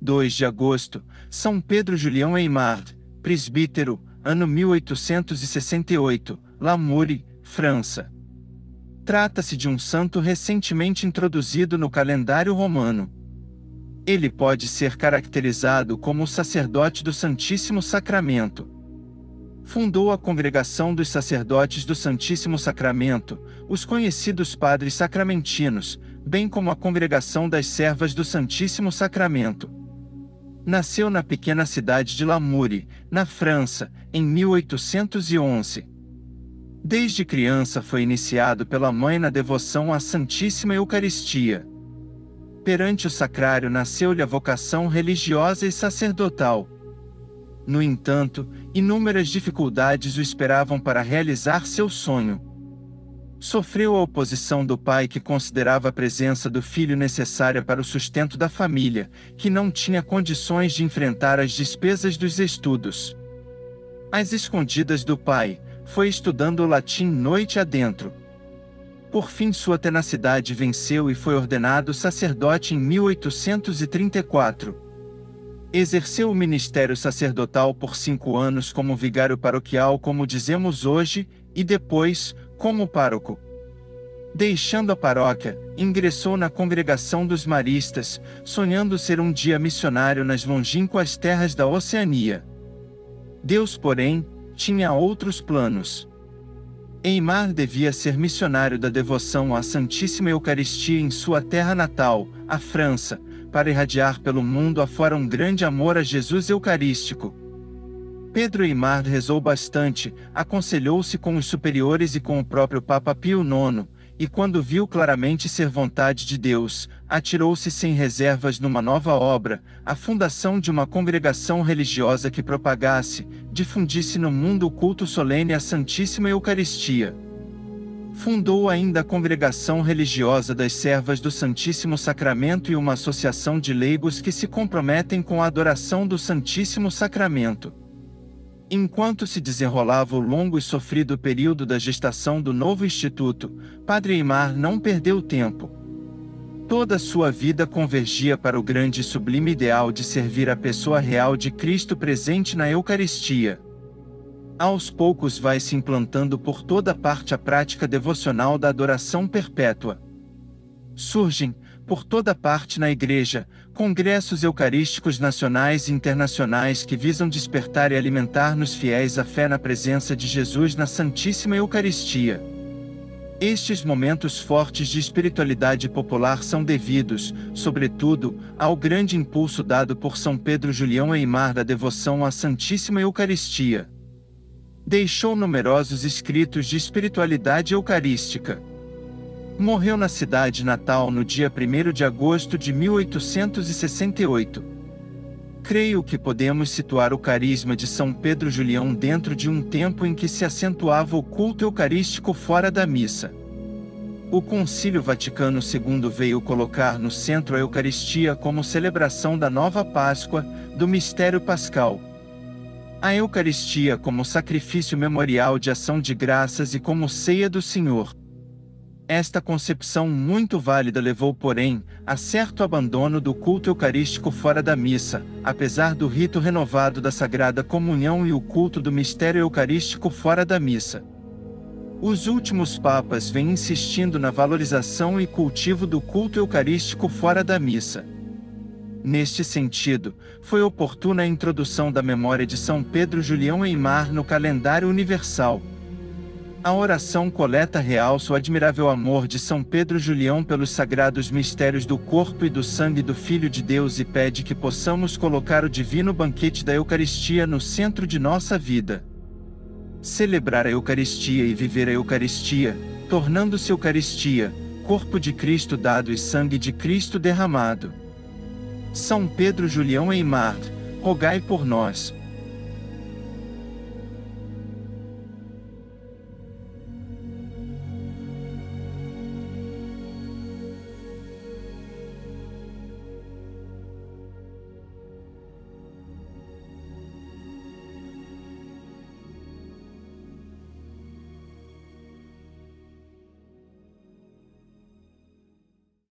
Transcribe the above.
2 de agosto, São Pedro Julião Aimard, presbítero, ano 1868, Lamoure, França. Trata-se de um santo recentemente introduzido no calendário romano. Ele pode ser caracterizado como o sacerdote do Santíssimo Sacramento. Fundou a Congregação dos Sacerdotes do Santíssimo Sacramento, os conhecidos Padres Sacramentinos, bem como a Congregação das Servas do Santíssimo Sacramento. Nasceu na pequena cidade de Lamoure, na França, em 1811. Desde criança foi iniciado pela mãe na devoção à Santíssima Eucaristia. Perante o sacrário nasceu-lhe a vocação religiosa e sacerdotal. No entanto, inúmeras dificuldades o esperavam para realizar seu sonho. Sofreu a oposição do pai, que considerava a presença do filho necessária para o sustento da família, que não tinha condições de enfrentar as despesas dos estudos. Às escondidas do pai, foi estudando o latim noite adentro. Por fim, sua tenacidade venceu e foi ordenado sacerdote em 1834. Exerceu o ministério sacerdotal por 5 anos como vigário paroquial, como dizemos hoje, e depois, como pároco. Deixando a paróquia, ingressou na Congregação dos Maristas, sonhando ser um dia missionário nas longínquas terras da Oceania. Deus, porém, tinha outros planos. Aimard devia ser missionário da devoção à Santíssima Eucaristia em sua terra natal, a França, para irradiar pelo mundo afora um grande amor a Jesus Eucarístico. Pedro Aimard rezou bastante, aconselhou-se com os superiores e com o próprio Papa Pio IX, e quando viu claramente ser vontade de Deus, atirou-se sem reservas numa nova obra, a fundação de uma congregação religiosa que propagasse, difundisse no mundo o culto solene à Santíssima Eucaristia. Fundou ainda a Congregação Religiosa das Servas do Santíssimo Sacramento e uma associação de leigos que se comprometem com a adoração do Santíssimo Sacramento. Enquanto se desenrolava o longo e sofrido período da gestação do novo instituto, Padre Aimard não perdeu tempo. Toda a sua vida convergia para o grande e sublime ideal de servir a pessoa real de Cristo presente na Eucaristia. Aos poucos vai se implantando por toda parte a prática devocional da adoração perpétua. Surgem, por toda parte na Igreja, congressos eucarísticos nacionais e internacionais que visam despertar e alimentar nos fiéis a fé na presença de Jesus na Santíssima Eucaristia. Estes momentos fortes de espiritualidade popular são devidos, sobretudo, ao grande impulso dado por São Pedro Julião Aimard à devoção à Santíssima Eucaristia. Deixou numerosos escritos de espiritualidade eucarística. Morreu na cidade natal no dia 1º de agosto de 1868. Creio que podemos situar o carisma de São Pedro Julião dentro de um tempo em que se acentuava o culto eucarístico fora da missa. O Concílio Vaticano II veio colocar no centro a Eucaristia como celebração da nova Páscoa, do mistério pascal. A Eucaristia como sacrifício memorial de ação de graças e como ceia do Senhor. Esta concepção muito válida levou, porém, a certo abandono do culto eucarístico fora da missa, apesar do rito renovado da Sagrada Comunhão e o culto do mistério eucarístico fora da missa. Os últimos papas vêm insistindo na valorização e cultivo do culto eucarístico fora da missa. Neste sentido, foi oportuna a introdução da memória de São Pedro Julião Aimard no calendário universal. A oração coleta realça o admirável amor de São Pedro Julião pelos sagrados mistérios do corpo e do sangue do Filho de Deus e pede que possamos colocar o divino banquete da Eucaristia no centro de nossa vida. Celebrar a Eucaristia e viver a Eucaristia, tornando-se Eucaristia, corpo de Cristo dado e sangue de Cristo derramado. São Pedro Julião Aimard, rogai por nós.